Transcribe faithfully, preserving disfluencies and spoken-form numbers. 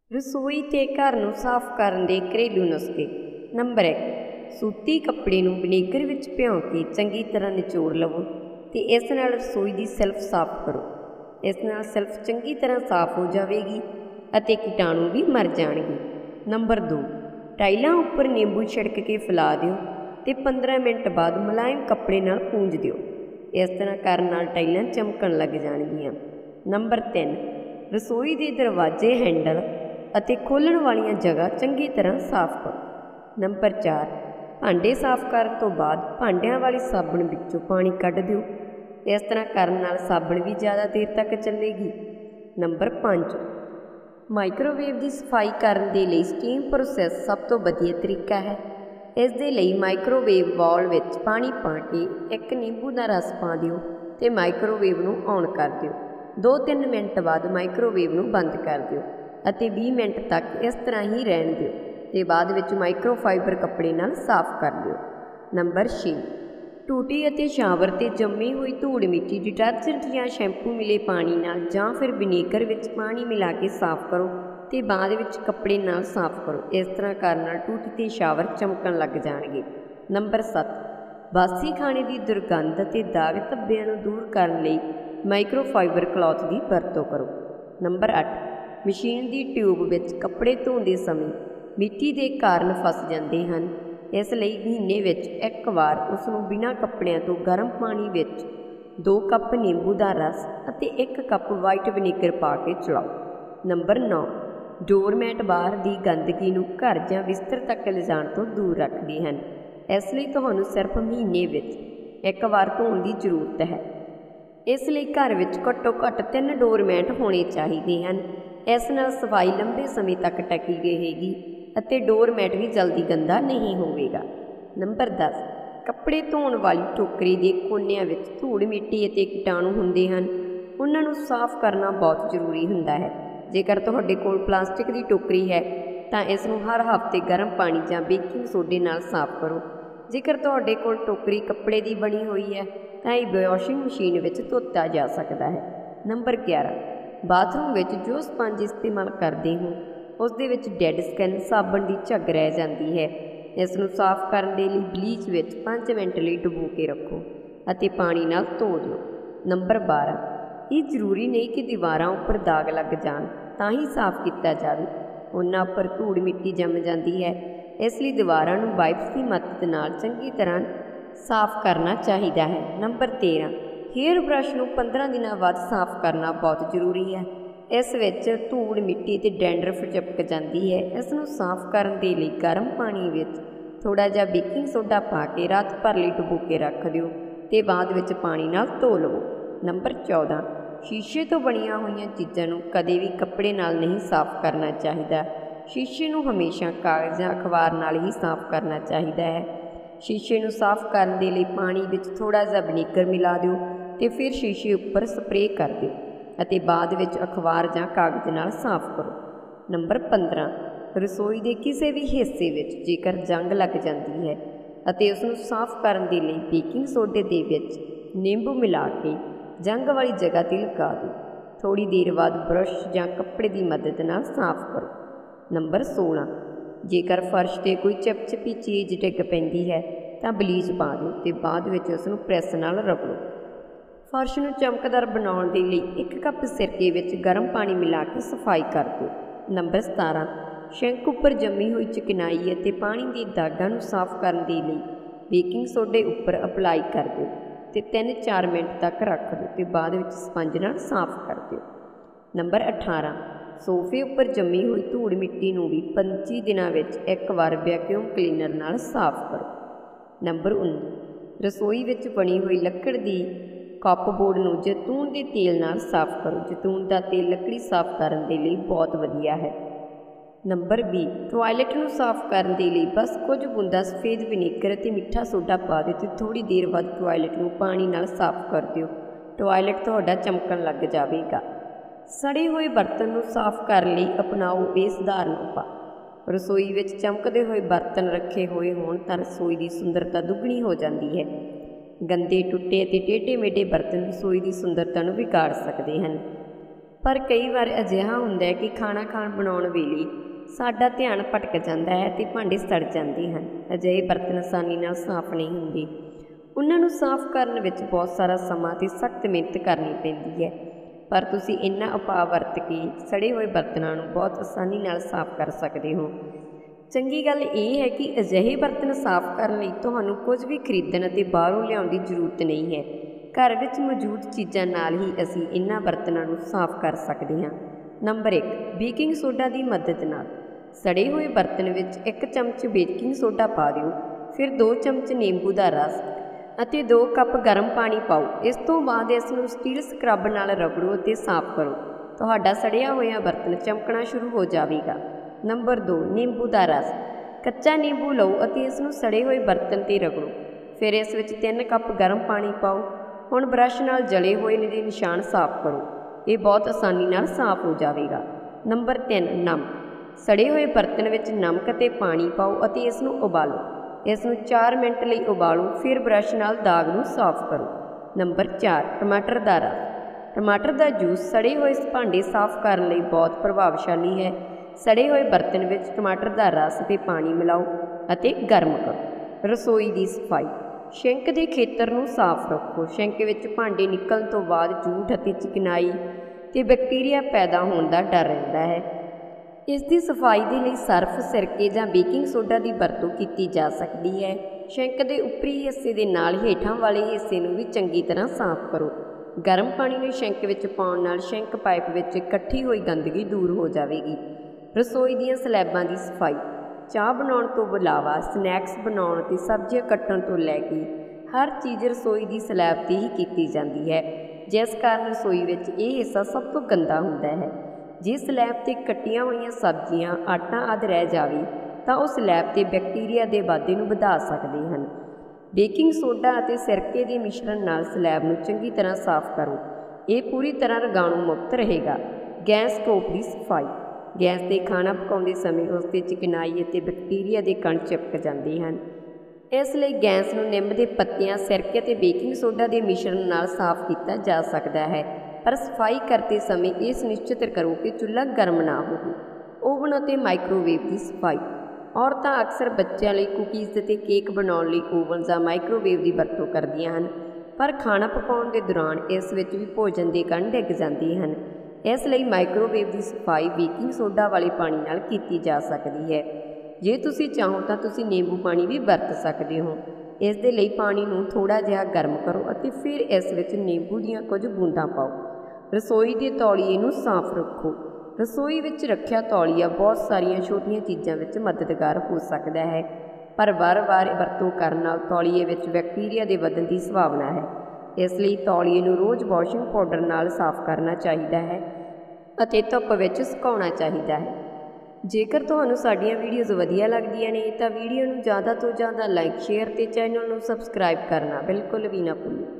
रसोई ते घर नूं साफ करन दे घरेलू नुस्खे। नंबर एक, सूती कपड़े नूं विनेगर विच भिओ के चंगी तरह निचोड़ लवो ते इस नाल रसोई दी सेल्फ साफ करो। इस नाल सेल्फ चंगी तरह साफ हो जाएगी अते कीटाणु भी मर जाणगे। नंबर दो, टाइलां उपर नींबू छिड़क के फैला दिओ ते पंद्रह मिनट बाद मुलायम कपड़े नाल पूंज दिओ। इस तरह करन नाल टाइलां चमकण लग जाणगीਆਂ। नंबर तीन, रसोई दे दरवाजे हैंडल ਅਤੇ ਖੋਲ੍ਹਣ ਵਾਲੀਆਂ जगह चंगी तरह साफ करो। नंबर चार, भांडे साफ करन तो बाद भांडिਆਂ वाली साबण विचों पानी कढ दिओ। इस तरह करन नाल साबण भी ज़्यादा देर तक चलेगी। नंबर पाँच, माइक्रोवेव की सफाई करन दे लई स्टीम प्रोसैस सब तो वधिया तरीका है। इस दे लई माइक्रोवेव बाउल विच पानी पा के एक नींबू का रस पा दिओ ते माइक्रोवेव नूं ऑन कर दिओ। दो तीन मिनट बाद माइक्रोवेव नूं बंद कर दिओ ਅਤੇ ਵੀਹ ਮਿੰਟ तक इस तरह ही रहन दिओ ते बाद विच माइक्रोफाइबर कपड़े नाल साफ कर दिओ। नंबर छे, टूटी ਅਤੇ शावर ते जम्मी हुई धूड़ मिट्टी डिटर्जेंट या शैंपू मिले पानी नाल जां फिर विनेगर विच पानी मिला के साफ करो ते बाद विच कपड़े नाल साफ करो। इस तरह करन नाल टूटी ते शावर चमकण लग जाणगे। नंबर सत्त, बासी खाने की दुर्गंध ते दाग धब्बिਆਂ ਨੂੰ दूर करन लई माइक्रोफाइबर क्लॉथ की वरतों करो। नंबर अठ, मशीन की ट्यूब विच कपड़े धोंदे समय मिट्टी के कारण फस जाते हैं। इसलिए महीने विच एक बार उसनूं बिना कपड़िਆਂ तो गर्म पानी विच दो कप नींबू का रस ਅਤੇ एक कप वाइट विनेगर पा के चलाओ। नंबर नौ, डोरमैट बाहर की गंदगी नूं घर जां बिस्तर तक लिजाण तो दूर रखते हैं। इसलिए तुहानूं सिर्फ महीने विच एक बार धोण की जरूरत है। इसलिए घर विच घट्टो घट्ट तीन डोरमैट होने चाहिए हैं। इस नाल सफाई लंबे समय तक टकी रहेगी ਅਤੇ डोरमैट भी जल्दी गंदा नहीं होवेगा। नंबर दस, कपड़े धोण वाली टोकरी के कोनिਆਂ ਵਿੱਚ ਧੂੜ ਮਿੱਟੀ ਅਤੇ ਕੀਟਾਣੂ ਹੁੰਦੇ ਹਨ। ਉਹਨਾਂ ਨੂੰ ਸਾਫ਼ ਕਰਨਾ ਬਹੁਤ ਜ਼ਰੂਰੀ ਹੁੰਦਾ ਹੈ। ਜੇਕਰ ਤੁਹਾਡੇ ਕੋਲ ਪਲਾਸਟਿਕ ਦੀ ਟੋਕਰੀ ਹੈ ਤਾਂ ਇਸ ਨੂੰ ਹਰ ਹਫ਼ਤੇ ਗਰਮ ਪਾਣੀ ਜਾਂ ਬੇਕਿੰਗ ਸੋਡੇ ਨਾਲ ਸਾਫ਼ ਕਰੋ। ਜੇਕਰ ਤੁਹਾਡੇ ਕੋਲ ਟੋਕਰੀ ਕੱਪੜੇ ਦੀ ਬਣੀ ਹੋਈ ਹੈ ਤਾਂ ਇਹ ਵਾਸ਼ਿੰਗ ਮਸ਼ੀਨ ਵਿੱਚ ਧੋਤਾ ਜਾ ਸਕਦਾ ਹੈ। ਨੰਬਰ ਗਿਆਰਾਂ, बाथरूम विच जो स्पंज इस्तेमाल करते हो उस दे विच डेड स्किन साबण की झग रह जाती है। इसनूं साफ करने के लिए ब्लीच विच पाँच मिनट लिए डुबो के रखो अते पानी नाल धो दो। नंबर बारह, ये जरूरी नहीं कि दीवारां उपर दाग लग जाण तां ही साफ किया जाए। उन्हां उपर धूड़ मिट्टी जम जाती है, इसलिए दीवारां नूं वाइप्स की मदद नाल चंगी तरह साफ करना चाहिए है। नंबर तेरह, हेयर ब्रश नूं पंद्रह दिनों बाद साफ करना बहुत जरूरी है। इस विच धूड़ मिट्टी ते डैंड्रफ चिपक जाती है। इसनूं साफ करन दे लई गर्म पानी विच थोड़ा जिहा बेकिंग सोडा पा के रात भर लई डुबो के रख दिओ ते बाद विच पानी नाल धो लवो। नंबर चौदह, शीशे तो बणीਆਂ होईਆਂ चीज़ां नूं कदे भी कपड़े नाल नहीं साफ करना चाहिए। शीशे नूं हमेशा कागज़ या अखबार नाल ही साफ करना चाहिए है। शीशे नूं साफ करन दे लई पानी विच थोड़ा जिहा विनेगर मिला दिओ ते फिर शीशे उपर स्प्रे कर दिओ ਅਤੇ बाद विच अखबार जां कागज़ नाल साफ करो। नंबर पंद्रह, रसोई के किसी भी हिस्से विच जेकर जंग लग जाती है ਅਤੇ उसनूं साफ करन दे लई बेकिंग सोडे दे विच नींबू मिला के जंग वाली जगह ते लगा दो। थोड़ी देर बाद ब्रश जां कपड़े की मदद नाल साफ करो। नंबर सोलह, जेकर फर्श ते कोई चिपचिपी चीज़ डिग पैंदी है तां बलीच पा दो ते बाद विच उसनूं प्रेस नाल रगड़ो। फर्श नूं चमकदार बनाउण दे लई एक कप सिरके विच गर्म पानी मिला के सफाई कर दो। नंबर सतारह, शिंक उपर जमी हुई चिकनाई ਅਤੇ पानी के दागां नूं साफ करन दे लई बेकिंग सोडे उपर अप्लाई कर दो ते तीन चार मिनट तक रख दो ते बाद विच स्पंज नाल साफ कर दो। नंबर अठारह, सोफे उपर जमी हुई धूड़ मिट्टी नूं भी पंजी दिनां विच एक बार वैक्यूम क्लीनर नाल साफ करो। नंबर उन्नी, रसोई विच बनी हुई लकड़ की कप बोर्ड नूं जैतून के तेल नाल साफ करो। जैतून का तेल लकड़ी साफ करने के लिए बहुत वधिया है। नंबर बीस, टॉयलेट नूं साफ करने के लिए बस कुछ बूंदा सफेद विनेगर ते मिठा सोडा पा दिओ ते थोड़ी देर बाद टॉयलेट नूं पानी नाल साफ कर दिओ। टॉयलेट तुहाडा चमकण लग जाएगा। सड़े हुए बर्तन नूं साफ करने लई अपनाओ ये सधारण उपाय। रसोई विच चमकदे हुए बर्तन रखे हुए होण तां रसोई की सुंदरता दुगनी हो जाती है। गंदे टुटे ते टेढ़े मेढ़े बर्तन रसोई की सुंदरता नूं बिगाड़ सकते हैं। ਪਰ ਕਈ ਵਾਰ ਅਜਿਹਾ ਹੁੰਦਾ ਹੈ ਕਿ ਖਾਣਾ ਖਾਣ ਬਣਾਉਣ ਵੇਲੇ ਸਾਡਾ ਧਿਆਨ ਭਟਕ ਜਾਂਦਾ ਹੈ ਅਤੇ ਭਾਂਡੇ ਸੜ ਜਾਂਦੇ ਹਨ। ਅਜਿਹੇ ਬਰਤਨ ਆਸਾਨੀ ਨਾਲ ਸਾਫ਼ ਨਹੀਂ ਹੁੰਦੇ। ਉਹਨਾਂ ਨੂੰ ਸਾਫ਼ ਕਰਨ ਵਿੱਚ ਬਹੁਤ ਸਾਰਾ ਸਮਾਂ ਅਤੇ ਸਖਤ ਮਿਹਨਤ ਕਰਨੀ ਪੈਂਦੀ ਹੈ, ਪਰ ਤੁਸੀਂ ਇਹਨਾਂ ਉਪਾਅ ਵਰਤ ਕੇ ਸੜੇ ਹੋਏ ਬਰਤਨਾਂ ਨੂੰ ਬਹੁਤ ਆਸਾਨੀ ਨਾਲ ਸਾਫ਼ ਕਰ ਸਕਦੇ ਹੋ। ਚੰਗੀ ਗੱਲ ਇਹ ਹੈ ਕਿ ਅਜਿਹੇ ਬਰਤਨ ਸਾਫ਼ ਕਰਨ ਲਈ ਤੁਹਾਨੂੰ ਕੁਝ ਵੀ ਖਰੀਦਣ ਅਤੇ ਬਾਹਰੋਂ ਲਿਆਉਣ ਦੀ ਜ਼ਰੂਰਤ ਨਹੀਂ ਹੈ। ਘਰ ਵਿੱਚ ਮੌਜੂਦ ਚੀਜ਼ਾਂ ਨਾਲ ਹੀ ਅਸੀਂ ਇਹਨਾਂ ਬਰਤਨਾਂ ਨੂੰ ਸਾਫ਼ ਕਰ ਸਕਦੇ ਹਾਂ। ਨੰਬਰ ਇੱਕ, ਬੇਕਿੰਗ ਸੋਡਾ ਦੀ ਮਦਦ ਨਾਲ। ਸੜੇ ਹੋਏ ਬਰਤਨ ਵਿੱਚ ਇੱਕ ਚਮਚ ਬੇਕਿੰਗ ਸੋਡਾ ਪਾ ਦਿਓ, ਫਿਰ ਦੋ ਚਮਚ ਨਿੰਬੂ ਦਾ ਰਸ ਅਤੇ ਦੋ ਕੱਪ ਗਰਮ ਪਾਣੀ ਪਾਓ। ਇਸ ਤੋਂ ਬਾਅਦ ਇਸ ਨੂੰ ਸਟੀਲ ਸਕਰੱਬ ਨਾਲ ਰਗੜੋ ਅਤੇ ਸਾਫ਼ ਕਰੋ। ਤੁਹਾਡਾ ਸੜਿਆ ਹੋਇਆ ਬਰਤਨ ਚਮਕਣਾ ਸ਼ੁਰੂ ਹੋ ਜਾਵੇਗਾ। ਨੰਬਰ ਦੋ, ਨਿੰਬੂ ਦਾ ਰਸ। ਕੱਚਾ ਨਿੰਬੂ ਲਓ ਅਤੇ ਇਸ ਨੂੰ ਸੜੇ ਹੋਏ ਬਰਤਨ 'ਤੇ ਰਗੜੋ, ਫਿਰ ਇਸ ਵਿੱਚ ਤਿੰਨ ਕੱਪ ਗਰਮ ਪਾਣੀ ਪਾਓ। ਹੁਣ ਬਰੱਸ਼ ਨਾਲ ਜਲੇ ਹੋਏ ਦੇ ਨਿਸ਼ਾਨ ਸਾਫ਼ ਕਰੋ। ਇਹ ਬਹੁਤ ਆਸਾਨੀ ਨਾਲ ਸਾਫ਼ ਹੋ ਜਾਵੇਗਾ। ਨੰਬਰ ਤਿੰਨ, ਨਮਕ। ਸੜੇ ਹੋਏ ਬਰਤਨ ਵਿੱਚ ਨਮਕ ਅਤੇ ਪਾਣੀ ਪਾਓ ਅਤੇ ਇਸ ਨੂੰ ਉਬਾਲੋ। ਇਸ ਨੂੰ ਚਾਰ ਮਿੰਟ ਲਈ ਉਬਾਲੋ, ਫਿਰ ਬਰੱਸ਼ ਨਾਲ ਦਾਗ ਨੂੰ ਸਾਫ਼ ਕਰੋ। ਨੰਬਰ ਚਾਰ, ਟਮਾਟਰ ਦਾ ਰਸ। ਟਮਾਟਰ ਦਾ ਜੂਸ ਸੜੇ ਹੋਏ ਭਾਂਡੇ ਸਾਫ਼ ਕਰਨ ਲਈ ਬਹੁਤ ਪ੍ਰਭਾਵਸ਼ਾਲੀ ਹੈ। ਸੜੇ ਹੋਏ ਬਰਤਨ ਵਿੱਚ ਟਮਾਟਰ ਦਾ ਰਸ ਅਤੇ ਪਾਣੀ ਮਿਲਾਓ ਅਤੇ ਗਰਮ ਕਰੋ। ਰਸੋਈ ਦੀ ਸਫਾਈ। ਸ਼ਿੰਕ ਦੇ ਖੇਤਰ ਨੂੰ ਸਾਫ਼ ਰੱਖੋ। ਸ਼ਿੰਕ ਵਿੱਚ ਭਾਂਡੇ ਨਿਕਲਣ ਤੋਂ ਬਾਅਦ ਜੂਠ ਅਤੇ ਚਿਕਨਾਈ ਅਤੇ ਬੈਕਟੀਰੀਆ ਪੈਦਾ ਹੋਣ ਦਾ ਡਰ ਰਹਿੰਦਾ ਹੈ। ਇਸ ਦੀ ਸਫਾਈ ਦੇ ਲਈ ਸਰਫ, ਸਿਰਕੇ ਜਾਂ ਬੇਕਿੰਗ ਸੋਡਾ ਦੀ ਵਰਤੋਂ ਕੀਤੀ ਜਾ ਸਕਦੀ ਹੈ। ਸ਼ਿੰਕ ਦੇ ਉੱਪਰੀ ਹਿੱਸੇ ਦੇ ਨਾਲ ਹੇਠਾਂ ਵਾਲੇ ਹਿੱਸੇ ਨੂੰ ਵੀ ਚੰਗੀ ਤਰ੍ਹਾਂ ਸਾਫ਼ ਕਰੋ। ਗਰਮ ਪਾਣੀ ਨੂੰ ਸ਼ਿੰਕ ਵਿੱਚ ਪਾਉਣ ਨਾਲ ਸ਼ਿੰਕ ਪਾਈਪ ਵਿੱਚ ਇਕੱਠੀ ਹੋਈ ਗੰਦਗੀ ਦੂਰ ਹੋ ਜਾਵੇਗੀ। ਰਸੋਈ ਦੀਆਂ ਸਲੈਬਾਂ ਦੀ ਸਫਾਈ। ਚਾਹ ਬਣਾਉਣ ਤੋਂ ਇਲਾਵਾ ਸਨੈਕਸ ਬਣਾਉਣ ਅਤੇ ਸਬਜ਼ੀਆਂ ਕੱਟਣ ਤੋਂ ਲੈ ਕੇ ਹਰ ਚੀਜ਼ ਰਸੋਈ ਦੀ ਸਲੈਬ 'ਤੇ ਹੀ ਕੀਤੀ ਜਾਂਦੀ ਹੈ, ਜਿਸ ਕਾਰਨ ਰਸੋਈ ਵਿੱਚ ਇਹ ਹਿੱਸਾ ਸਭ ਤੋਂ ਗੰਦਾ ਹੁੰਦਾ ਹੈ। ਜੇ ਸਲੈਬ 'ਤੇ ਕੱਟੀਆਂ ਹੋਈਆਂ ਸਬਜ਼ੀਆਂ, ਆਟਾ ਆਦਿ ਰਹਿ ਜਾਵੇ ਤਾਂ ਉਹ ਸਲੈਬ 'ਤੇ ਬੈਕਟੀਰੀਆ ਦੇ ਵਾਧੇ ਨੂੰ ਵਧਾ ਸਕਦੇ ਹਨ। ਬੇਕਿੰਗ ਸੋਡਾ ਅਤੇ ਸਿਰਕੇ ਦੇ ਮਿਸ਼ਰਣ ਨਾਲ ਸਲੈਬ ਨੂੰ ਚੰਗੀ ਤਰ੍ਹਾਂ ਸਾਫ਼ ਕਰੋ। ਇਹ ਪੂਰੀ ਤਰ੍ਹਾਂ ਰੋਗਾਣੂ ਮੁਕਤ ਰਹੇਗਾ। ਗੈਸ ਸਟੋਵ ਦੀ ਸਫਾਈ। ਗੈਸ 'ਤੇ ਖਾਣਾ ਪਕਾਉਂਦੇ ਸਮੇਂ ਉਸ 'ਤੇ ਚਿਕਨਾਈ ਅਤੇ ਬੈਕਟੀਰੀਆ ਦੇ ਕਣ ਚਿਪਕ ਜਾਂਦੇ ਹਨ। ਇਸ ਲਈ ਗੈਸ ਨੂੰ ਨਿੰਮ ਦੇ ਪੱਤਿਆਂ, ਸਿਰਕੇ ਅਤੇ ਬੇਕਿੰਗ ਸੋਡਾ ਦੇ ਮਿਸ਼ਰਣ ਨਾਲ ਸਾਫ਼ ਕੀਤਾ ਜਾ ਸਕਦਾ ਹੈ, ਪਰ ਸਫਾਈ ਕਰਦੇ ਸਮੇਂ ਇਹ ਸੁਨਿਸ਼ਚਿਤ ਕਰੋ ਕਿ ਚੁੱਲ੍ਹਾ ਗਰਮ ਨਾ ਹੋਵੇ। ਓਵਨ ਅਤੇ ਮਾਈਕ੍ਰੋਵੇਵ ਦੀ ਸਫਾਈ। ਔਰਤਾਂ ਅਕਸਰ ਬੱਚਿਆਂ ਲਈ ਕੁਕੀਜ਼ ਅਤੇ ਕੇਕ ਬਣਾਉਣ ਲਈ ਓਵਨ ਜਾਂ ਮਾਈਕ੍ਰੋਵੇਵ ਦੀ ਵਰਤੋਂ ਕਰਦੀਆਂ ਹਨ, ਪਰ ਖਾਣਾ ਪਕਾਉਣ ਦੇ ਦੌਰਾਨ ਇਸ ਵਿੱਚ ਵੀ ਭੋਜਨ ਦੇ ਕਣ ਡਿੱਗ ਜਾਂਦੇ ਹਨ। ਇਸ ਲਈ ਮਾਈਕ੍ਰੋਵੇਵ ਦੀ ਸਫਾਈ ਬੇਕਿੰਗ ਸੋਡਾ ਵਾਲੇ ਪਾਣੀ ਨਾਲ ਕੀਤੀ ਜਾ ਸਕਦੀ ਹੈ। ਜੇ ਤੁਸੀਂ ਚਾਹੋ ਤਾਂ ਤੁਸੀਂ ਨਿੰਬੂ ਪਾਣੀ ਵੀ ਵਰਤ ਸਕਦੇ ਹੋ। ਇਸ ਦੇ ਲਈ ਪਾਣੀ ਨੂੰ ਥੋੜ੍ਹਾ ਜਿਹਾ ਗਰਮ ਕਰੋ ਅਤੇ ਫਿਰ ਇਸ ਵਿੱਚ ਨਿੰਬੂ ਦੀਆਂ ਕੁਝ ਬੂੰਦਾਂ ਪਾਓ। ਰਸੋਈ ਦੇ ਤੌਲੀਏ ਨੂੰ ਸਾਫ਼ ਰੱਖੋ। ਰਸੋਈ ਵਿੱਚ ਰੱਖਿਆ ਤੌਲੀਆ ਬਹੁਤ ਸਾਰੀਆਂ ਛੋਟੀਆਂ ਚੀਜ਼ਾਂ ਵਿੱਚ ਮਦਦਗਾਰ ਹੋ ਸਕਦਾ ਹੈ, ਪਰ ਵਾਰ-ਵਾਰ ਵਰਤੋਂ ਕਰਨ ਨਾਲ ਤੌਲੀਏ ਵਿੱਚ ਬੈਕਟੀਰੀਆ ਦੇ ਵਧਣ ਦੀ ਸੰਭਾਵਨਾ ਹੈ। ਇਸ ਲਈ ਤੌਲੀਏ ਨੂੰ ਰੋਜ਼ ਵਾਸ਼ਿੰਗ ਪਾਊਡਰ ਨਾਲ ਸਾਫ਼ ਕਰਨਾ ਚਾਹੀਦਾ ਹੈ ਅਤੇ ਧੁੱਪ ਵਿੱਚ ਸੁਕਾਉਣਾ ਚਾਹੀਦਾ ਹੈ। ਜੇਕਰ ਤੁਹਾਨੂੰ ਸਾਡੀਆਂ ਵੀਡੀਓਜ਼ ਵਧੀਆ ਲੱਗਦੀਆਂ ਨੇ ਤਾਂ ਵੀਡੀਓ ਨੂੰ ਜ਼ਿਆਦਾ ਤੋਂ ਜ਼ਿਆਦਾ ਲਾਈਕ, ਸ਼ੇਅਰ ਅਤੇ ਚੈਨਲ ਨੂੰ ਸਬਸਕ੍ਰਾਈਬ ਕਰਨਾ ਬਿਲਕੁਲ ਵੀ ਨਾ ਭੁੱਲੋ।